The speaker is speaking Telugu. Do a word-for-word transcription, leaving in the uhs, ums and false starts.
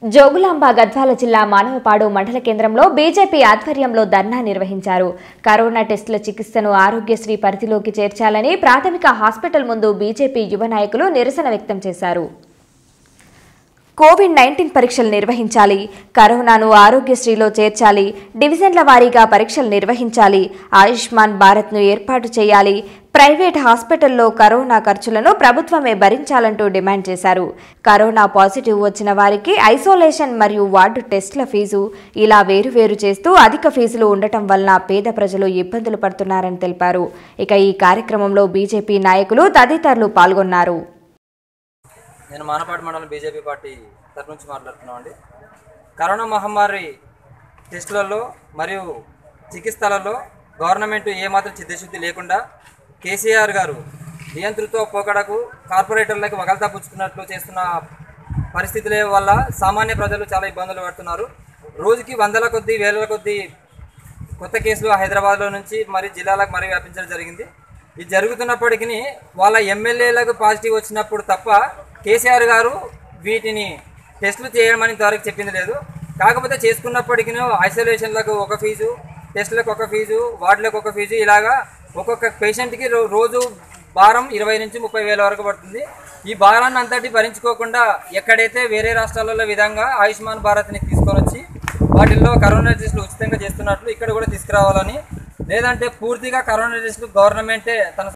జోగులాంబ గద్వాల జిల్లా మానవపాడు మండల కేంద్రంలో బీజేపీ ఆధ్వర్యంలో ధర్నా నిర్వహించారు. కరోనా టెస్టుల చికిత్సను ఆరోగ్యశ్రీ పరిధిలోకి చేర్చాలని ప్రాథమిక హాస్పిటల్ ముందు బీజేపీ యువ నాయకులు నిరసన వ్యక్తం చేశారు. కోవిడ్ నైన్టీన్ పరీక్షలు నిర్వహించాలి, కరోనాను ఆరోగ్యశ్రీలో చేర్చాలి, డివిజన్ల వారీగా పరీక్షలు నిర్వహించాలి, ఆయుష్మాన్ భారత్ను ఏర్పాటు చేయాలి, ప్రైవేట్ హాస్పిటల్లో కరోనా ఖర్చులను ప్రభుత్వమే భరించాలంటూ డిమాండ్ చేశారు. కరోనా పాజిటివ్ వచ్చిన వారికి ఐసోలేషన్ మరియు వార్డు టెస్టుల ఫీజు ఇలా వేరువేరు చేస్తూ అధిక ఫీజులు ఉండటం వలన పేద ప్రజలు ఇబ్బందులు పడుతున్నారని తెలిపారు. ఇక ఈ కార్యక్రమంలో బీజేపీ నాయకులు తదితరులు పాల్గొన్నారు. నేను మానపాడు మండలం బీజేపీ పార్టీ తరఫు నుంచి మాట్లాడుతున్నామండి. కరోనా మహమ్మారి టెస్టులలో మరియు చికిత్సలలో గవర్నమెంట్ ఏమాత్రం చిత్తశుద్ధి లేకుండా కేసీఆర్ గారు నియంతృత్వ పోకడకు కార్పొరేటర్లకు వగల్తా పుచ్చుకున్నట్లు చేస్తున్న పరిస్థితుల వల్ల సామాన్య ప్రజలు చాలా ఇబ్బందులు పడుతున్నారు. రోజుకి వందల కొద్దీ వేల కొద్దీ కొత్త కేసులు హైదరాబాద్లో నుంచి మరి జిల్లాలకు మరి వ్యాపించడం జరిగింది. ఇది జరుగుతున్నప్పటికీ వాళ్ళ ఎమ్మెల్యేలకు పాజిటివ్ వచ్చినప్పుడు తప్ప కేసీఆర్ గారు వీటిని టెస్టులు చేయమని ఇంతవరకు చెప్పింది లేదు. కాకపోతే చేసుకున్నప్పటికీ ఐసోలేషన్లకు ఒక ఫీజు, టెస్టులకు ఒక ఫీజు, వార్డులకు ఒక ఫీజు, ఇలాగా ఒక్కొక్క పేషెంట్కి రోజు భారం ఇరవై నుంచి ముప్పై వేల వరకు పడుతుంది. ఈ భారాన్ని అంతటి భరించుకోకుండా ఎక్కడైతే వేరే రాష్ట్రాలలో విధంగా ఆయుష్మాన్ భారత్ని తీసుకొని వచ్చి వాటిల్లో కరోనా టెస్టులు ఉచితంగా చేస్తున్నట్లు ఇక్కడ కూడా తీసుకురావాలని, లేదంటే పూర్తిగా కరోనా టెస్టులు గవర్నమెంటే తన